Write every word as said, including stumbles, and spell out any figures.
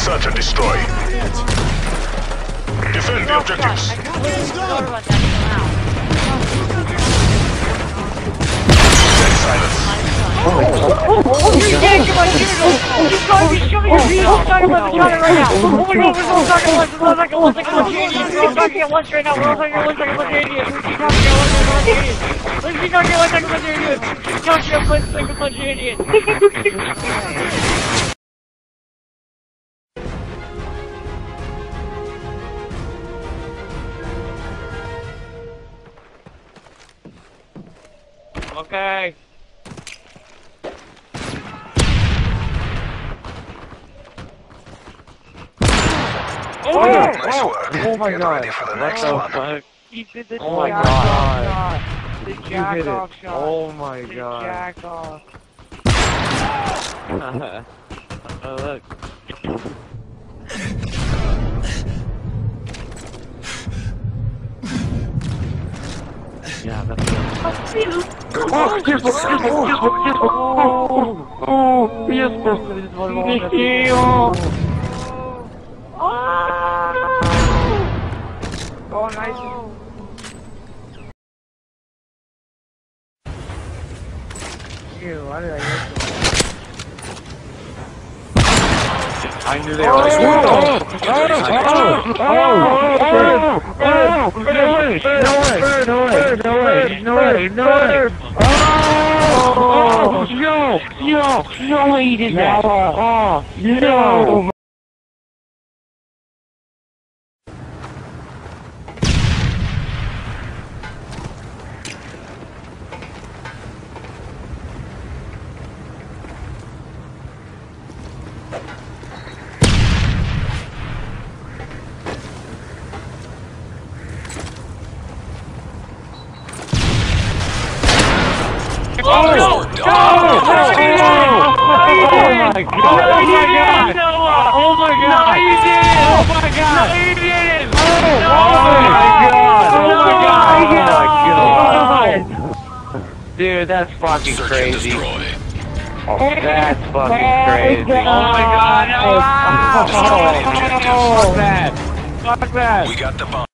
Search and destroy. Defend the objectives. Silence. Oh, you can't come on, shoot him! Just go and show me your feet! I'm talking about the counter right now! Oh my god, we're all talking about one second, one second, one second, we're all talking at once right now, we're all talking at one second, one second, let's keep talking at one second, one second, let's keep talking at one second, one second, let's keep talking at one second, one second. Okay. Oh, Oh, nice work. Oh my Get god. ready for the next What the one. fuck? He did the Oh my jack god. off shot. The You jack hit off it. shot. Oh my The god. jack off. Oh look. Yeah, that's good. Good Oh, work. yes, yes, yes, yes, yes, oh, oh, yes, yes, Oh, nice. Ew, why did I get I knew they were like, oh, oh, oh, oh, no way, no way, no way, no way, no way, no way, oh, no, no, no way you did that, oh, no. Oh, no! Oh, oh, my god! Oh my god! Oh my god! No, you didn't! Oh my god! No, you didn't! Oh my god! Oh my god! Dude, that's fucking Search and crazy. destroy. That's fucking crazy. Oh my god! No! Fuck that! Fuck that! We got the bomb.